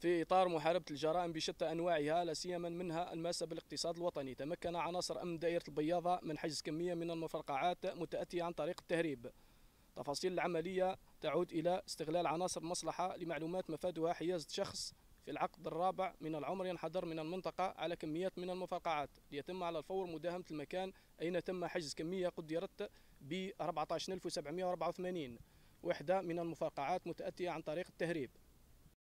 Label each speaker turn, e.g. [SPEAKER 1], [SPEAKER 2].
[SPEAKER 1] في إطار محاربة الجرائم بشتى أنواعها، لا سيما منها الماسة بالاقتصاد الوطني، تمكن عناصر أمن دائرة البياضة من حجز كمية من المفرقعات متأتية عن طريق التهريب. تفاصيل العملية تعود إلى استغلال عناصر المصلحة لمعلومات مفادها حيازة شخص في العقد الرابع من العمر ينحدر من المنطقة على كميات من المفرقعات، ليتم على الفور مداهمة المكان أين تم حجز كمية قدرت ب 14784 وحدة من المفرقعات متأتية عن طريق التهريب.